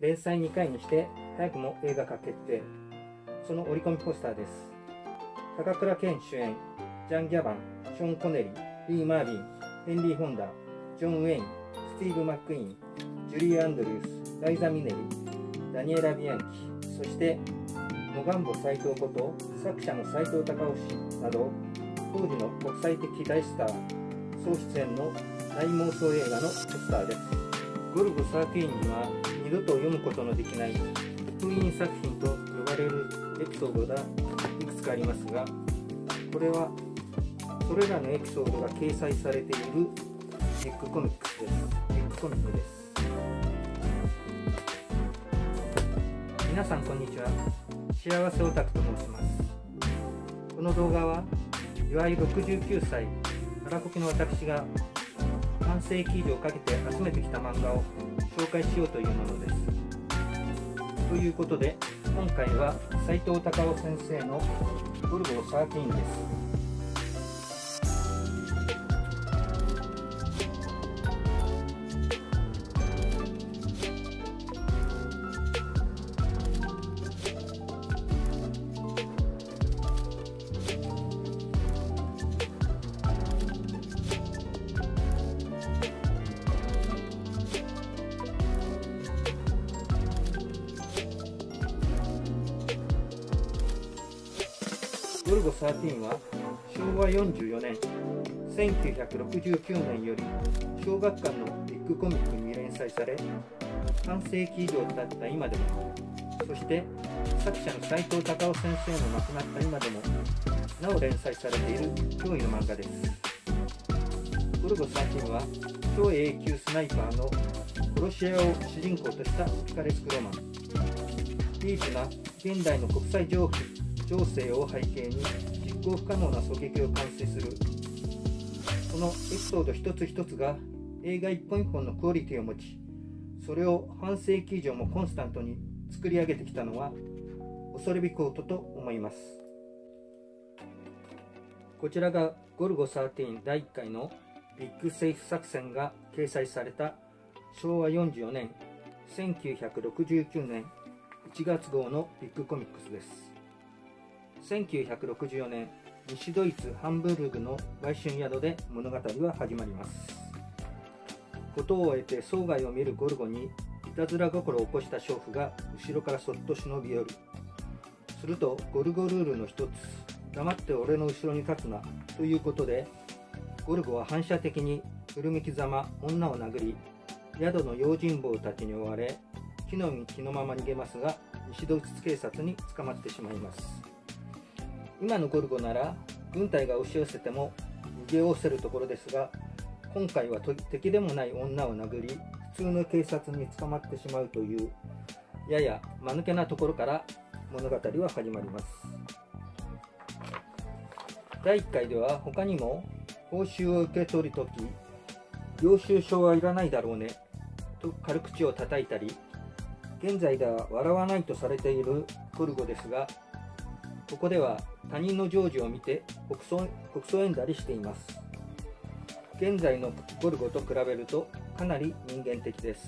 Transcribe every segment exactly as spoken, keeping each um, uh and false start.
連載にかいにして早くも映画化決定。その折り込みポスターです。高倉健主演、ジャン・ギャバン、ショーン・コネリー、リー・マービン、ヘンリー・ホンダ、ジョン・ウェイン、スティーブ・マックイーン、ジュリー・アンドリュース、ライザ・ミネリ、ダニエラ・ビアンキ、そしてモガンボ斎藤こと作者の斎藤隆夫氏など、当時の国際的大スター総出演の大妄想映画のポスターです。ゴルゴじゅうさんには二度と読むことのできない封印作品と呼ばれるエピソードがいくつかありますが、これはそれらのエピソードが掲載されているビッグコミックスです。ビッグコミックです。皆さんこんにちは。幸せオタクと申します。この動画はいわゆるろくじゅうきゅうさい腹こきの私が半世紀以上かけて集めてきた漫画を紹介しようというものです。ということで今回は斎藤隆夫先生のゴルゴじゅうさんです。ゴルゴじゅうさんはしょうわよんじゅうよねん、せんきゅうひゃくろくじゅうきゅうねんより小学館のビッグコミックに連載され、半世紀以上経った今でも、そして作者の斎藤隆夫先生の亡くなった今でもなお連載されている驚異の漫画です。ゴルゴじゅうさんは超 A 級スナイパーの殺し屋を主人公としたピカレスクロマン。ディープな現代の国際情勢を背景に実行不可能な狙撃を完遂する。このエピソード一つ一つが映画一本一本のクオリティを持ち、それを半世紀以上もコンスタントに作り上げてきたのは恐るべきことと思います。こちらがゴルゴじゅうさんだいいっかいのビッグセーフ作戦が掲載されたしょうわよんじゅうよねん、せんきゅうひゃくろくじゅうきゅうねんいちがつごうのビッグコミックスです。せんきゅうひゃくろくじゅうよねん、西ドイツ・ハンブルグの売春宿で物語は始まります。事を終えて生涯を見るゴルゴにいたずら心を起こした娼婦が後ろからそっと忍び寄る。するとゴルゴルールの一つ、黙って俺の後ろに立つなということで、ゴルゴは反射的に古めきざま女を殴り、宿の用心棒たちに追われ着の身着のまま逃げますが、西ドイツ警察に捕まってしまいます。今のゴルゴなら軍隊が押し寄せても逃げおせるところですが、今回は敵でもない女を殴り普通の警察に捕まってしまうというやや間抜けなところから物語は始まります。だいいっかいでは他にも報酬を受け取るとき領収書はいらないだろうねと軽口を叩いたり、現在では笑わないとされているゴルゴですが、ここでは他人の情事を見て国葬演だりしています。現在のゴルゴと比べるとかなり人間的です。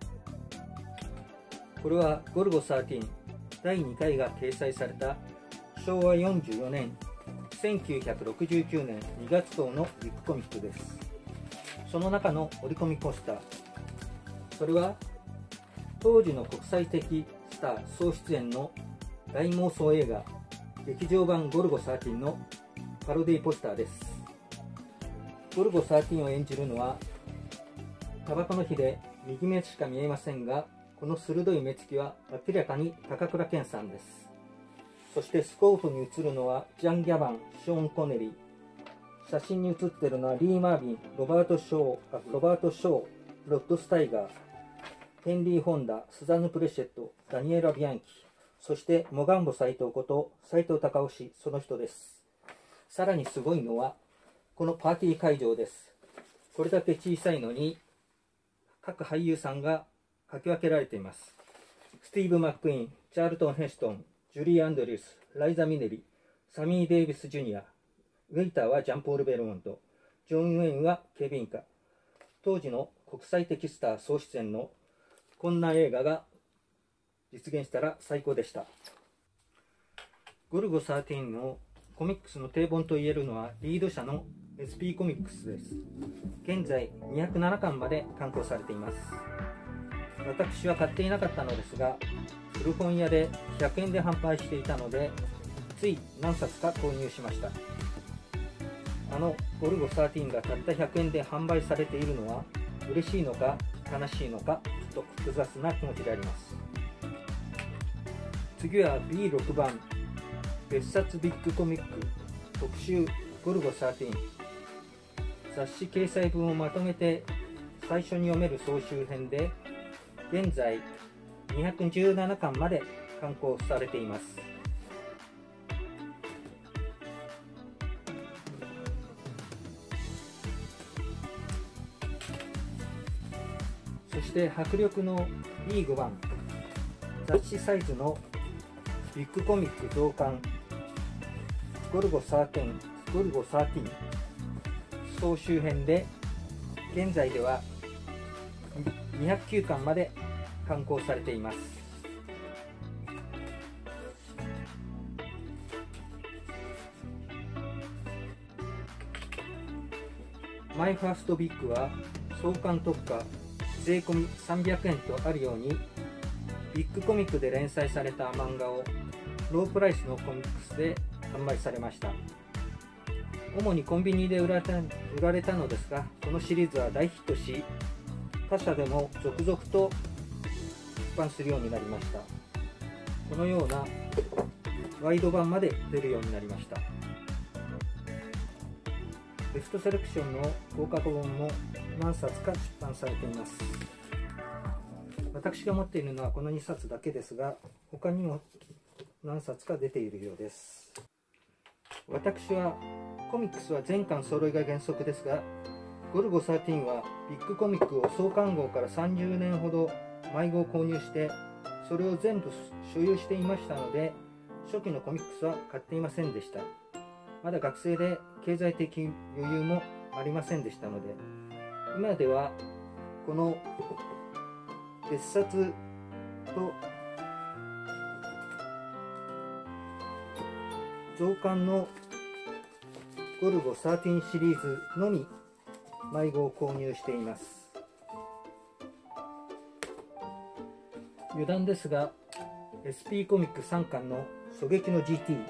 これはゴルゴじゅうさんだいにかいが掲載されたしょうわよんじゅうよねん、せんきゅうひゃくろくじゅうきゅうねんにがつごうのビッグコミックです。その中の折り込みポスター、それは当時の国際的スター総出演の大妄想映画劇場版ゴルゴじゅうさんのパロディポスターです。ゴルゴじゅうさんを演じるのはタバコの火で右目しか見えませんが、この鋭い目つきは明らかに高倉健さんです。そしてスコープに映るのはジャン・ギャバン、ショーン・コネリー、写真に写っているのはリー・マービン、ロバート・ショー、ロバート・ショー、ロッド・スタイガー、ヘンリー・ホンダ、スザンヌ・プレシェット、ダニエラ・ビアンキ、そしてモガンボ斎藤こと斎藤隆夫氏、その人です。さらにすごいのはこのパーティー会場です。これだけ小さいのに各俳優さんが書き分けられています。スティーブ・マックイーン、チャールトン・ヘストン、ジュリー・アンドリュース、ライザ・ミネリ、サミー・デイビス・ジュニア、ウェイターはジャンポール・ベルモント、ジョン・ウェインはケビンカ。当時の国際的スター総出演のこんな映画が実現したら最高でした。ゴルゴじゅうさんのコミックスの定本といえるのはリード社の エスピー コミックスです。現在にひゃくななかんまで刊行されています。私は買っていなかったのですが、古本屋でひゃくえんで販売していたので、つい何冊か購入しました。あのゴルゴじゅうさんがたったひゃくえんで販売されているのは嬉しいのか悲しいのかちょっと複雑な気持ちであります。次は ビーろく 番別冊ビッグコミック特集ゴルゴじゅうさん、雑誌掲載文をまとめて最初に読める総集編で、現在にひゃくじゅうななかんまで刊行されています。そして迫力の ビーご 番雑誌サイズのビッグコミック増刊ゴルゴじゅうさん、ゴルゴじゅうさん総集編で、現在ではにひゃくきゅうかんまで刊行されています。マイファーストビッグは創刊特価税込みさんびゃくえんとあるように、ビッグコミックで連載された漫画をロープライスのコミックスで販売されました。主にコンビニで売られた、売られたのですが、このシリーズは大ヒットし、他社でも続々と出版するようになりました。このようなワイド版まで出るようになりました。ベストセレクションの合格本も何冊か出版されています。私が持っているのはこのにさつだけですが、他にも何冊か出ているようです。私はコミックスは全巻揃いが原則ですが、ゴルゴじゅうさんはビッグコミックを創刊号からさんじゅうねんほど毎号購入して、それを全部所有していましたので、初期のコミックスは買っていませんでした。まだ学生で経済的余裕もありませんでしたので、今ではこの別冊と増刊のゴルゴじゅうさんシリーズのみ毎号購入しています。余談ですが、 エスピー コミックさんかんの狙撃の ジーティー、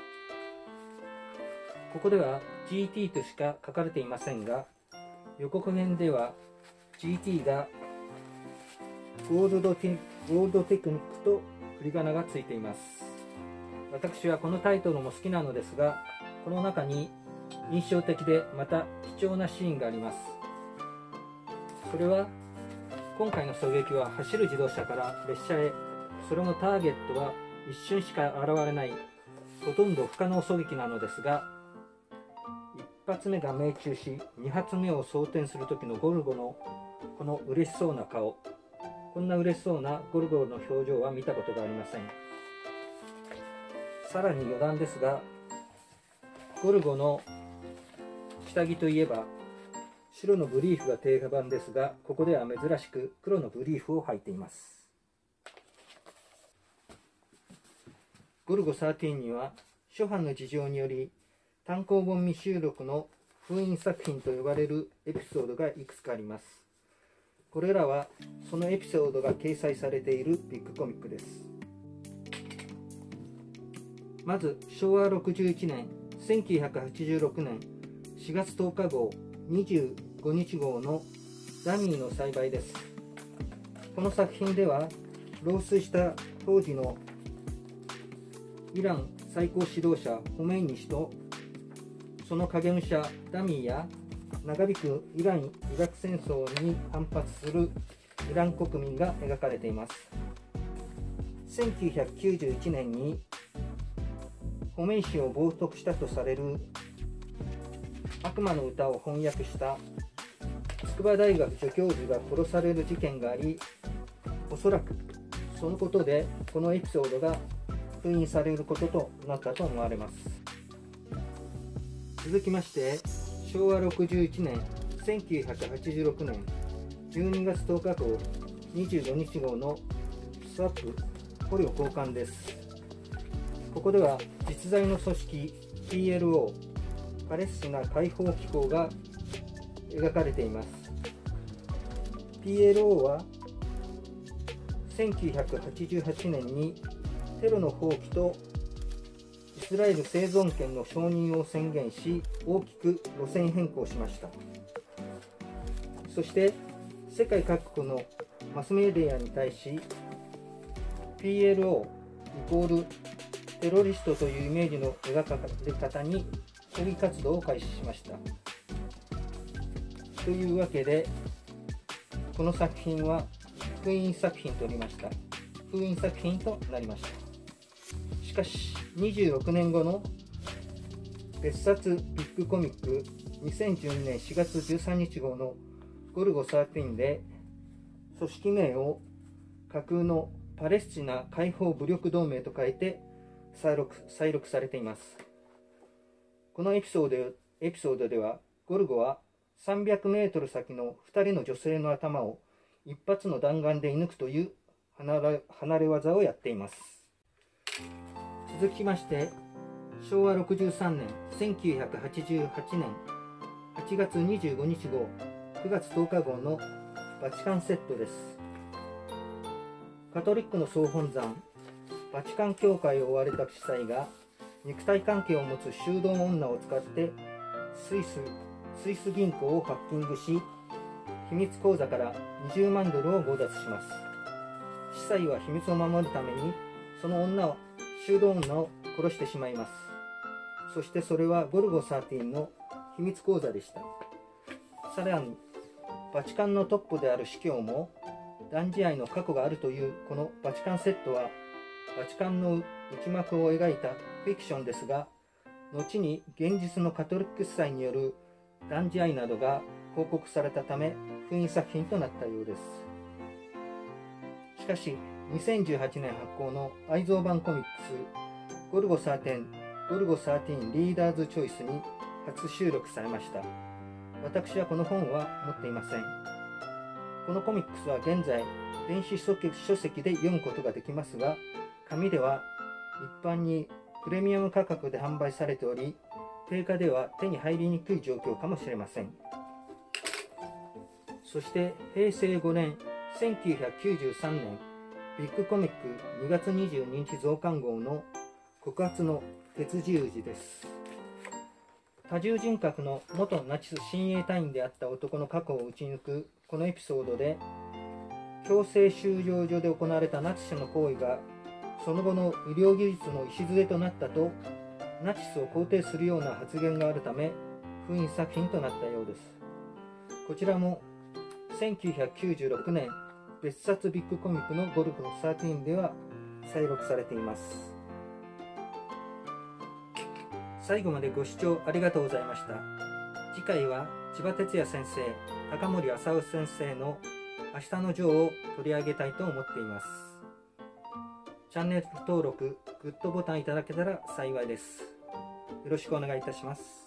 ここでは ジーティー としか書かれていませんが、予告編では ジーティー がゴールドテ、ゴールドテクニックと振り仮名がついています。私はこのタイトルも好きなのですが、この中に印象的でまた貴重なシーンがあります。それは今回の狙撃は走る自動車から列車へ、それもターゲットは一瞬しか現れない、ほとんど不可能狙撃なのですが、一発目が命中し、二発目を装填する時のゴルゴのこの嬉しそうな顔、こんな嬉しそうなゴルゴの表情は見たことがありません。さらに余談ですが、ゴルゴの下着といえば白のブリーフが定番ですが、ここでは珍しく黒のブリーフを履いています。ゴルゴじゅうさんには諸般の事情により単行本未収録の封印作品と呼ばれるエピソードがいくつかあります。これらはそのエピソードが掲載されているビッグコミックです。まずしょうわろくじゅういちねんせんきゅうひゃくはちじゅうろくねんしがつとおか号にじゅうごにち号のダミーの栽培です。この作品では老衰した当時のイラン最高指導者ホメイニ師とその影武者ダミーや長引くイラン・イラク戦争に反発するイラン国民が描かれています。せんきゅうひゃくきゅうじゅういちねんにホメイニ師を冒涜したとされる悪魔の歌を翻訳した筑波大学助教授が殺される事件があり、おそらくそのことでこのエピソードが封印されることとなったと思われます。続きましてしょうわろくじゅういちねんせんきゅうひゃくはちじゅうろくねんじゅうにがつとおか号にじゅうごにち号のスワップ捕虜交換です。ここでは実在の組織 ピーエルオー パレスチナ解放機構が描かれています。 ピーエルオー はせんきゅうひゃくはちじゅうはちねんにテロの放棄とイスラエル生存権の承認を宣言し、大きく路線変更しました。そして世界各国のマスメディアに対し ピーエルオー イコールテロリストというイメージの描かれ方に抗議活動を開始しました。というわけで、この作品は封印作品となりました。封印作品となりました。しかし、にじゅうろくねんごの別冊ビッグコミックにせんじゅうにねんしがつじゅうさんにち号のゴルゴじゅうさんで、組織名を架空のパレスチナ解放武力同盟と書いて再録、再録されています。このエピソード、エピソードでは、ゴルゴはさんびゃくメートル先のふたりの女性の頭を一発の弾丸で射抜くという離れ、離れ技をやっています。続きまして、しょうわろくじゅうさんねん、せんきゅうひゃくはちじゅうはちねんはちがつにじゅうごにち号、くがつとおか号のバチカンセットです。カトリックの総本山、バチカン教会を追われた司祭が肉体関係を持つ修道女を使ってスイス、スイス銀行をハッキングし、秘密口座からにじゅうまんドルを強奪します。司祭は秘密を守るためにその女を、修道女を殺してしまいます。そしてそれはゴルゴじゅうさんの秘密口座でした。さらにバチカンのトップである司教も断じ合いの過去があるというこのバチカンセットは、バチカンの内幕を描いたフィクションですが、後に現実のカトリック司祭による断じ合いなどが報告されたため封印作品となったようです。しかしにせんじゅうはちねん発行の愛蔵版コミックスゴルゴじゅうさん、ゴルゴじゅうさんリーダーズチョイスに初収録されました。私はこの本は持っていません。このコミックスは現在電子書籍で読むことができますが、紙では一般にプレミアム価格で販売されており、定価では手に入りにくい状況かもしれません。そしてへいせいごねん、せんきゅうひゃくきゅうじゅうさんねんビッグコミックにがつにじゅうににち増刊号の告発の鉄十字です。多重人格の元ナチス親衛隊員であった男の過去を打ち抜くこのエピソードで、強制収容所で行われたナチスの行為がその後の医療技術の礎となったとナチスを肯定するような発言があるため封印作品となったようです。こちらもせんきゅうひゃくきゅうじゅうろくねん別冊ビッグコミックのゴルゴじゅうさんでは再録されています。最後までご視聴ありがとうございました。次回は千葉哲也先生、高森浅尾先生の明日のジョーを取り上げたいと思っています。チャンネル登録、グッドボタンいただけたら幸いです。よろしくお願いいたします。